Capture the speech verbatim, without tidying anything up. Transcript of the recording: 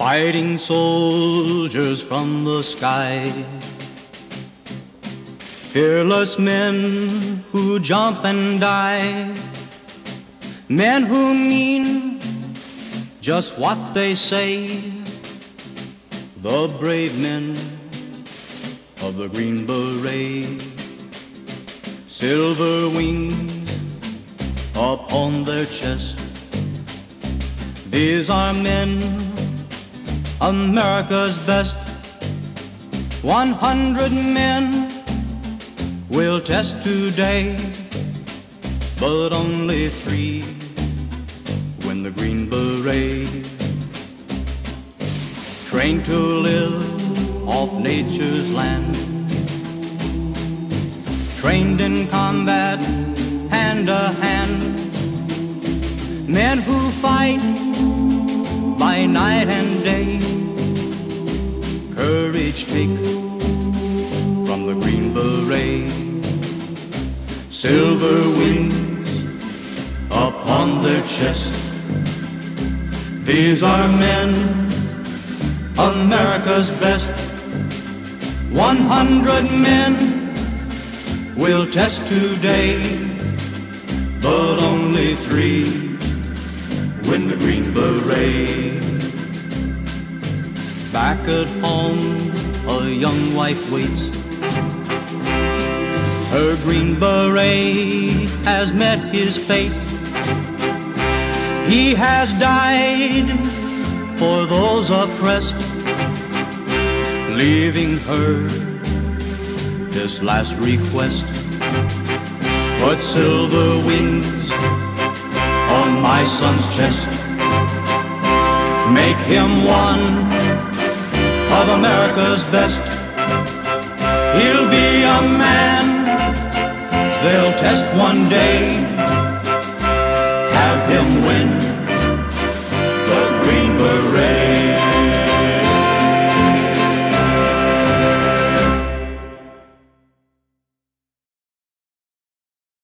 fighting soldiers from the sky, fearless men who jump and die, men who mean just what they say, the brave men of the Green Beret, silver wings upon their chest. These are men, America's best. One hundred men will test today, but only three win the Green Beret. Trained to live off nature's land, trained in combat hand to hand, men who fight by night and day, courage take from the Green Beret, silver wings upon their chest. These are men, America's best. One hundred men will test today, but only three win the Green Beret. Back at home, a young wife waits. Her Green Beret has met his fate. He has died for those oppressed, leaving her this last request: put silver wings on my son's chest. Make him one of America's best. He'll be a man they'll test one day. Have him win the Green Beret.